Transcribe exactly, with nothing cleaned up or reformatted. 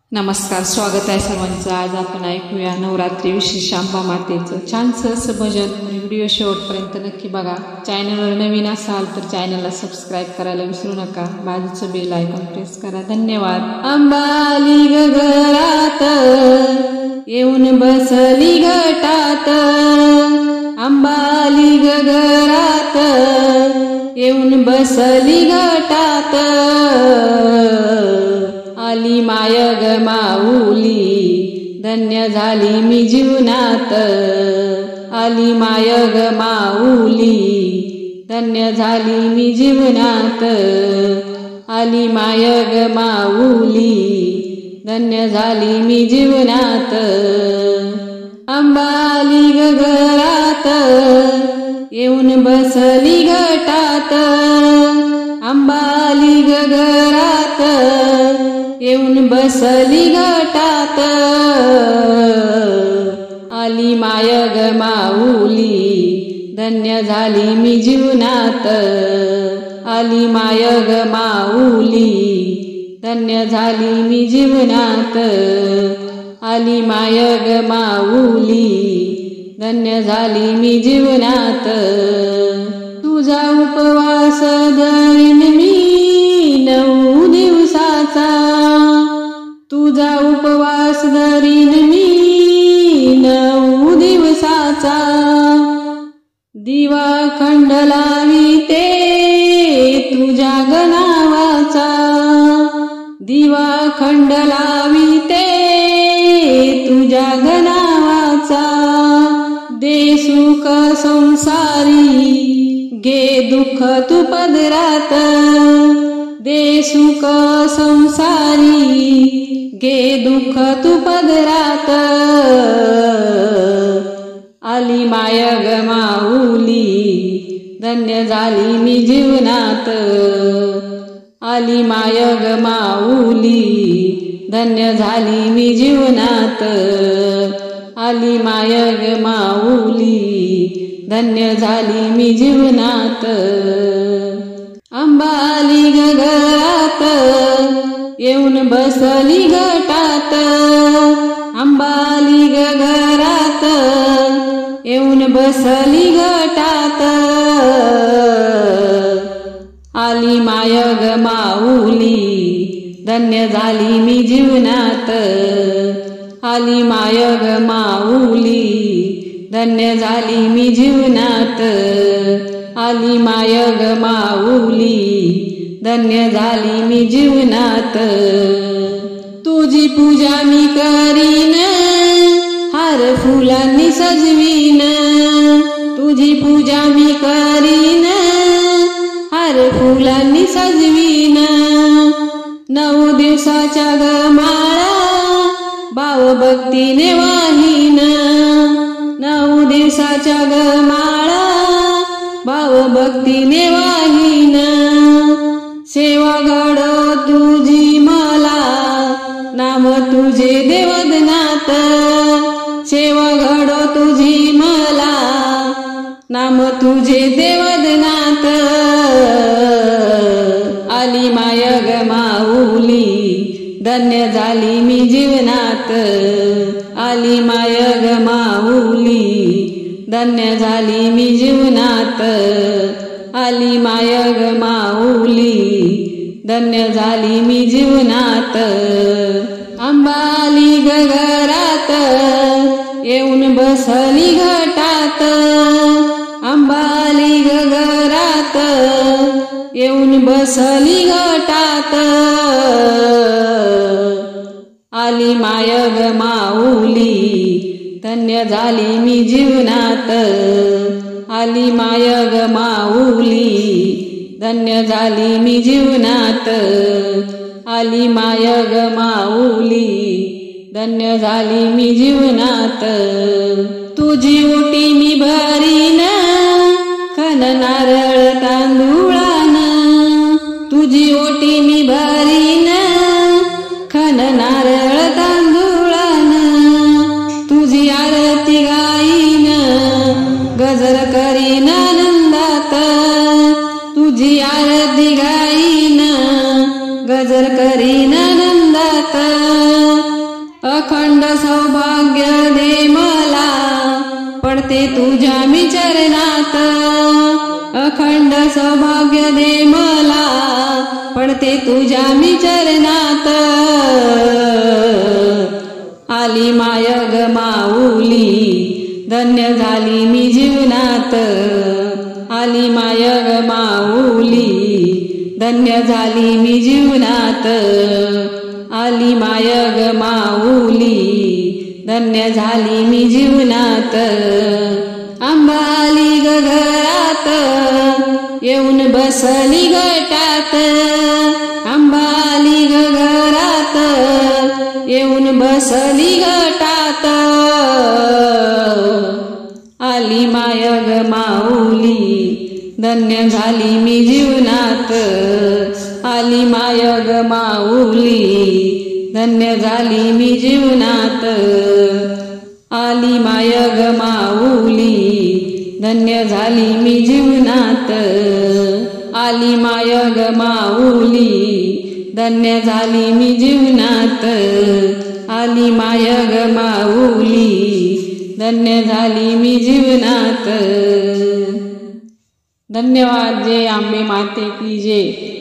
नमस्कार, स्वागत आहे सर्वांचं. आज आपण ऐकूया नवरात्री विशेष अंबा मातेचं छानसं असं भजन. व्हिडिओ शेवटपर्यंत नक्की बघा. चॅनलवर नवीन असाल तर चॅनलला सबस्क्राईब करायला विसरू नका. बाजूचं बेल आयकॉन प्रेस करा. धन्यवाद. अंबाली गगरात येऊन बसली घटात, अंबाली गगरात येऊन बसली घटात, आली माय ग माऊली धन्य झाली मी जीवनात, आली माय ग माऊली धन्य झाली मी जीवनात, आली माय ग माऊली धन्य झाली मी जीवनात. अंबाली गगरात येऊन बसली घटात, अंबाली गगरात येऊन बसली घटात, आली माय ग माऊली धन्य झाली मी जीवनात, आली माय ग माऊली धन्य झाली मी जीवनात, आली माय ग माऊली धन्य झाली मी जीवनात. तुझा उपवास धरीन मी नऊ दिवसाचा, तुझा उपवास धरीन मी नऊ दिवसाचा, दिवा खंड लाविते तुझ्या गणावाचा, दिवा खंड लाविते तुझ्या गणावाचा, दे सुख संसारी घे दुःख तू पदरात, दे सुख संसारी घे दुःख तू पदरात, आली माय ग माऊली धन्य झाली मी जीवनात, आली माय ग माऊली धन्य झाली मी जीवनात, आली माय ग माऊली धन्य झाली मी जीवनात. अंबाली गगरात येऊन बसली घटात, अंबाली गगरात येऊन बसली घटात, आली माय ग माऊली धन्य झाली मी जीवनात, आली माय ग माऊली धन्य झाली मी जीवनात, आली माय ग माऊली धन्य झाली मी जीवनात. तुझी पूजा मी करीन हार फुलांनी सजवीन, तुझी पूजा मी करीन हार फुलांनी सजवीन, नऊ दिवसाच्या ग माळा भाव भक्तीने वाहीन, नऊ दिवसाच्या ग माळा भाव भक्तीने वाहीन, सेवा घडो तुझी मला नाम तुझे देवदनात, सेवा घडो तुझी मला नाम तुझे देवदनात, आली माय ग माऊली धन्य झाली मी जीवनात, आली माय ग माऊली धन्य झाली मी जीवनात, आली माय ग माऊली धन्य झाली मी जीवनात. अंबाली गगरात येऊन बसली घटात, अंबाली गगरात येऊन बसली घटात, आली माय ग माऊली धन्य झाली मी जीवनात, आली माय ग माऊली धन्य झाली मी जीवनात, आली माय ग माऊली धन्य झाली मी जीवनात. तुझी ओटी मी भरीन खण नारळ तांदूळान, तुझी ओटी मी भरीन खण नारळ तांदूळान, तुझी आरती गाईन गजर करीन आनंदात, तुझी आरती गाईन गजर करीन आनंदात, तुझ्या मी चरणात, अखंड सौभाग्य दे मला, पडते तुझ्या मी चरणात। आली माय ग माऊली, धन्य झाली मी जीवनात, आली माय ग माऊली, धन्य झाली मी जीवनात, आली माय ग माऊली, धन्य झाली मी जीवनात। आंबा आली ग घरात, येऊन बसली गटात, आंबा आली ग घरात, येऊन बसली गटात। आली माय ग माऊली, धन्य झाली मी जीवनात, आली माय ग माऊली, धन्य झाली मी जीवनात, आली माय ग माऊली, धन्य झाली मी जीवनात, आली माय ग माऊली, धन्य झाली मी जीवनात, आली माय ग माऊली, धन्य झाली मी जीवनात। धन्यवाद। जय आंबे माते की जय।